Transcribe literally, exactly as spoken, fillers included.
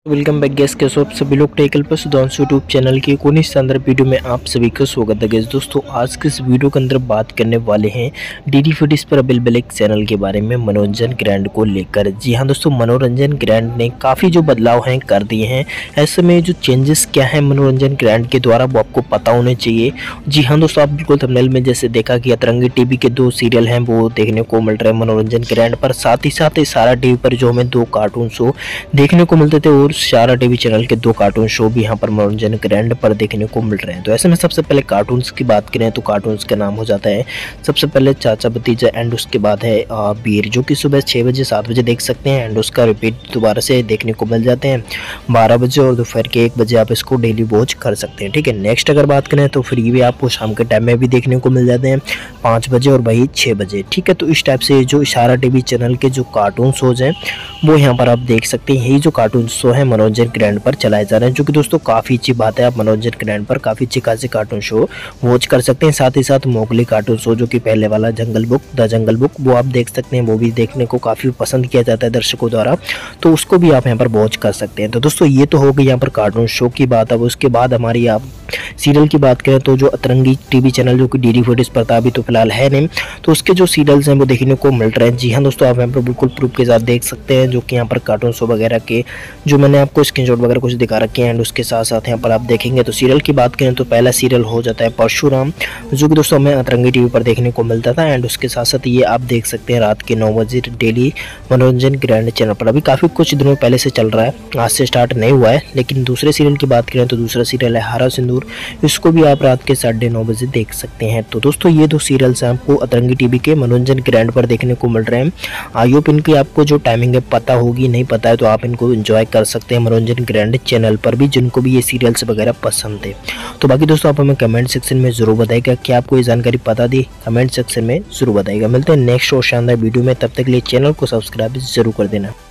Welcome back gas के आप सभी लोग टेकल पर सुधांशु यूट्यूब चैनल की एक और शानदार वीडियो में आप सभी का स्वागत है गैस। दोस्तों आज के इस वीडियो के अंदर बात करने वाले हैं डीडी फूडीज पर अवेलेबल एक चैनल के बारे में, मनोरंजन ग्रैंड को लेकर। जी हां दोस्तों, मनोरंजन ग्रैंड ने काफ़ी जो बदलाव हैं कर दिए हैं। ऐसे में जो चेंजेस क्या है मनोरंजन ग्रैंड के द्वारा वो आपको पता होने चाहिए। जी हाँ दोस्तों, आप बिल्कुल थंबनेल में जैसे देखा कि अतरंगी टीवी के दो सीरियल हैं वो देखने को मिल रहे हैं मनोरंजन ग्रैंड पर। साथ ही साथ इशारा टीवी पर जो हमें दो कार्टून शो देखने को मिलते थे और इशारा टीवी चैनल के दो कार्टून शो भी यहाँ पर मनोरंजन ग्रैंड पर देखने को मिल रहे हैं। तो ऐसे में सबसे पहले कार्टून्स की बात करें तो कार्टून्स का नाम हो जाता है सबसे पहले चाचा भतीजा, एंड उसके बाद है वीर, जो कि सुबह छः बजे सात बजे देख सकते हैं एंड उसका रिपीट दोबारा से देखने को मिल जाते हैं बारह बजे और दोपहर के एक बजे आप इसको डेली वॉच कर सकते हैं। ठीक है, नेक्स्ट अगर बात करें तो फ्री भी आपको शाम के टाइम में भी देखने को मिल जाते हैं पाँच बजे और वही छः बजे। ठीक है, तो इस टाइप से जो इशारा टीवी चैनल के जो कार्टून शोज हैं वो यहाँ पर आप देख सकते हैं। यही जो कार्टून शो है मनोरंजन ग्रैंड पर चलाए जा रहे हैं, जो कि दोस्तों काफ़ी अच्छी बात है। आप मनोरंजन ग्रैंड पर काफ़ी अच्छी खासी कार्टून शो वॉच कर सकते हैं। साथ ही साथ मोगली कार्टून शो जो कि पहले वाला Jungle Book the Jungle Book वो आप देख सकते हैं, वो भी देखने को काफ़ी पसंद किया जाता है दर्शकों द्वारा, तो उसको भी आप यहाँ पर वॉच कर सकते हैं। तो दोस्तों ये तो हो गई यहाँ पर कार्टून शो की बात। अब उसके बाद हमारी आप सीरियल की बात करें तो जो अतरंगी टीवी चैनल जो कि डीडी फूडीज पर था, अभी तो फिलहाल है नहीं, तो उसके जो सीरियल्स हैं वो देखने को मिल रहे हैं। जी हाँ दोस्तों, आप यहाँ पर बिल्कुल प्रूफ के साथ देख सकते हैं, जो कि यहाँ पर कार्टून शो वगैरह के जो मैंने आपको स्क्रीनशॉट वगैरह कुछ दिखा रखे हैं एंड उसके साथ साथ यहाँ पर आप देखेंगे तो सीरियल की बात करें तो पहला सीरियल हो जाता है परशुराम, जो कि दोस्तों हमें अतरंगी टीवी पर देखने को मिलता था एंड उसके साथ साथ ये आप देख सकते हैं रात के नौ बजे डेली मनोरंजन ग्रैंड चैनल पर। अभी काफ़ी कुछ दिनों पहले से चल रहा है, आज से स्टार्ट नहीं हुआ है। लेकिन दूसरे सीरियल की बात करें तो दूसरा सीरियल है हरा सिंदूर, इसको भी आप रात के साढ़े नौ बजे देख सकते हैं। तो दोस्तों ये दो सीरियल्स आपको अतरंगी टीवी के मनोरंजन ग्रैंड पर देखने को मिल रहे हैं। आई होप इनकी आपको जो टाइमिंग है पता होगी, नहीं पता है तो आप इनको एंजॉय कर सकते हैं मनोरंजन ग्रैंड चैनल पर भी, जिनको भी ये सीरियल्स वगैरह पसंद है। तो बाकी दोस्तों आप हमें कमेंट सेक्शन में जरूर बताइएगा कि आपको ये जानकारी पता दी, कमेंट सेक्शन में जरूर बताइएगा। मिलते हैं नेक्स्ट और शानदार वीडियो में, तब तक के लिए चैनल को सब्सक्राइब जरूर कर देना।